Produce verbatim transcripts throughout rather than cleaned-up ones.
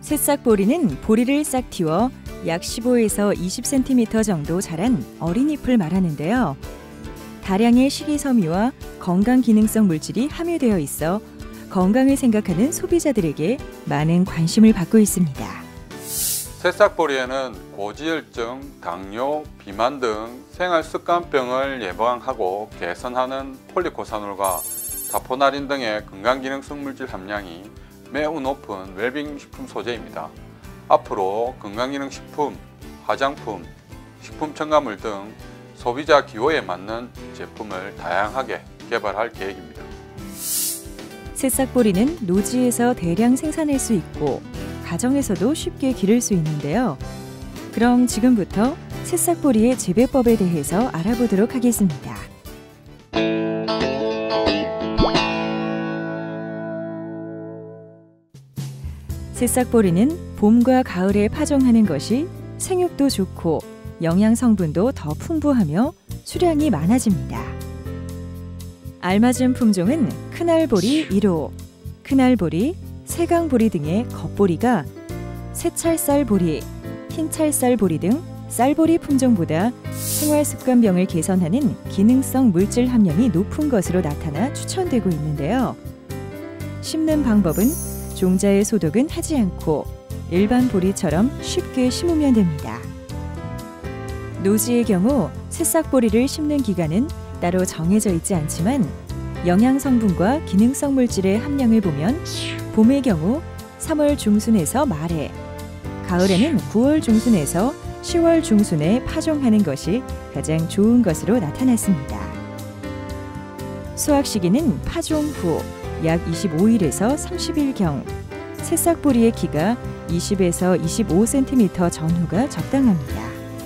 새싹보리는 보리를 싹 틔워 약 십오에서 이십 센티미터 정도 자란 어린 잎을 말하는데요. 다량의 식이섬유와 건강 기능성 물질이 함유되어 있어 건강을 생각하는 소비자들에게 많은 관심을 받고 있습니다. 새싹보리에는 고지혈증, 당뇨, 비만 등 생활습관병을 예방하고 개선하는 폴리코사놀과 사포나린 등의 건강기능성 물질 함량이 매우 높은 웰빙 식품 소재입니다. 앞으로 건강기능식품, 화장품, 식품 첨가물 등 소비자 기호에 맞는 제품을 다양하게 개발할 계획입니다. 새싹보리는 노지에서 대량 생산할 수 있고 가정에서도 쉽게 기를 수 있는데요. 그럼 지금부터 새싹보리의 재배법에 대해서 알아보도록 하겠습니다. 새싹보리는 봄과 가을에 파종하는 것이 생육도 좋고 영양 성분도 더 풍부하며 수량이 많아집니다. 알맞은 품종은 큰알보리 일 호, 큰알보리, 세강보리 등의 겉보리가 새찰쌀보리, 흰찰쌀보리 등 쌀보리 품종보다 생활습관병을 개선하는 기능성 물질 함량이 높은 것으로 나타나 추천되고 있는데요. 심는 방법은 종자의 소독은 하지 않고 일반 보리처럼 쉽게 심으면 됩니다. 노지의 경우 새싹보리를 심는 기간은 따로 정해져 있지 않지만 영양 성분과 기능성 물질의 함량을 보면 봄의 경우 삼월 중순에서 말에, 가을에는 구월 중순에서 시월 중순에 파종하는 것이 가장 좋은 것으로 나타났습니다. 수확 시기는 파종 후 약 이십오 일에서 삼십 일경, 새싹보리의 키가 이십에서 이십오 센티미터 전후가 적당합니다.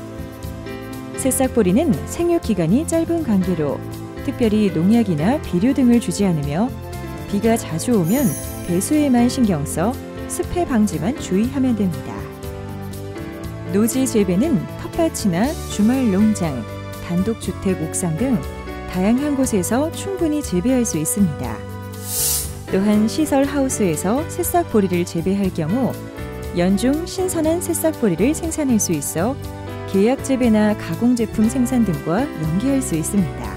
새싹보리는 생육 기간이 짧은 관계로 특별히 농약이나 비료 등을 주지 않으며 비가 자주 오면 배수에만 신경 써 습해 방지만 주의하면 됩니다. 노지 재배는 텃밭이나 주말 농장, 단독주택 옥상 등 다양한 곳에서 충분히 재배할 수 있습니다. 또한 시설 하우스에서 새싹보리를 재배할 경우 연중 신선한 새싹보리를 생산할 수 있어 계약 재배나 가공 제품 생산 등과 연계할 수 있습니다.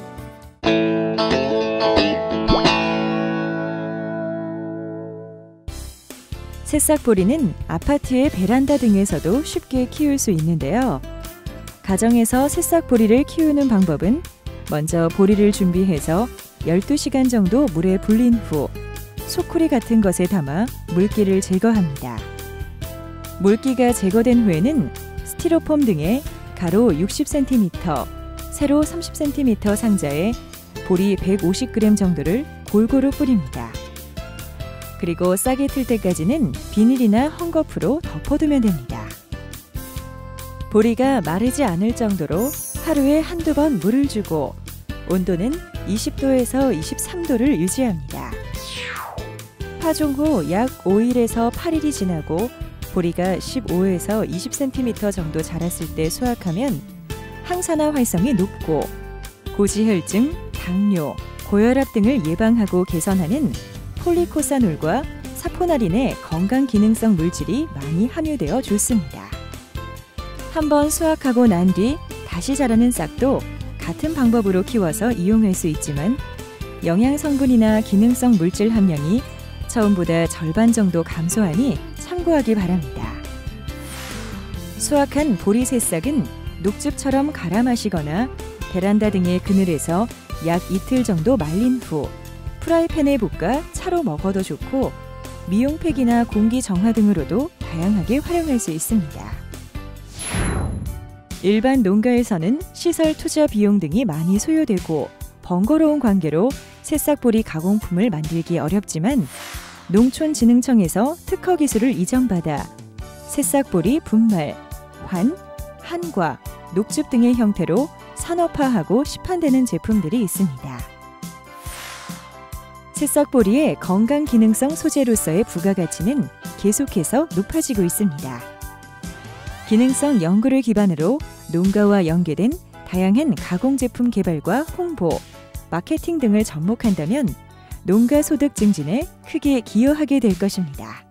새싹보리는 아파트의 베란다 등에서도 쉽게 키울 수 있는데요. 가정에서 새싹보리를 키우는 방법은 먼저 보리를 준비해서 열두 시간 정도 물에 불린 후 소쿠리 같은 것에 담아 물기를 제거합니다. 물기가 제거된 후에는 스티로폼 등의 가로 육십 센티미터, 세로 삼십 센티미터 상자에 보리 백오십 그램 정도를 골고루 뿌립니다. 그리고 싹이 틀 때까지는 비닐이나 헝겊으로 덮어두면 됩니다. 보리가 마르지 않을 정도로 하루에 한두 번 물을 주고 온도는 이십 도에서 이십삼 도를 유지합니다. 파종 후 약 오 일에서 팔 일이 지나고 보리가 십오에서 이십 센티미터 정도 자랐을 때 수확하면 항산화 활성이 높고 고지혈증, 당뇨, 고혈압 등을 예방하고 개선하는 폴리코사놀과 사포나린의 건강 기능성 물질이 많이 함유되어 좋습니다. 한번 수확하고 난 뒤 다시 자라는 싹도 같은 방법으로 키워서 이용할 수 있지만 영양 성분이나 기능성 물질 함량이 처음보다 절반 정도 감소하니 참고하기 바랍니다. 수확한 보리 새싹은 녹즙처럼 갈아 마시거나 베란다 등의 그늘에서 약 이틀 정도 말린 후 프라이팬에 볶아 차로 먹어도 좋고 미용팩이나 공기 정화 등으로도 다양하게 활용할 수 있습니다. 일반 농가에서는 시설 투자 비용 등이 많이 소요되고 번거로운 관계로 새싹보리 가공품을 만들기 어렵지만 농촌진흥청에서 특허 기술을 이전받아 새싹보리 분말, 환, 한과, 녹즙 등의 형태로 산업화하고 시판되는 제품들이 있습니다. 새싹보리의 건강 기능성 소재로서의 부가가치는 계속해서 높아지고 있습니다. 기능성 연구를 기반으로 농가와 연계된 다양한 가공 제품 개발과 홍보, 마케팅 등을 접목한다면 농가 소득 증진에 크게 기여하게 될 것입니다.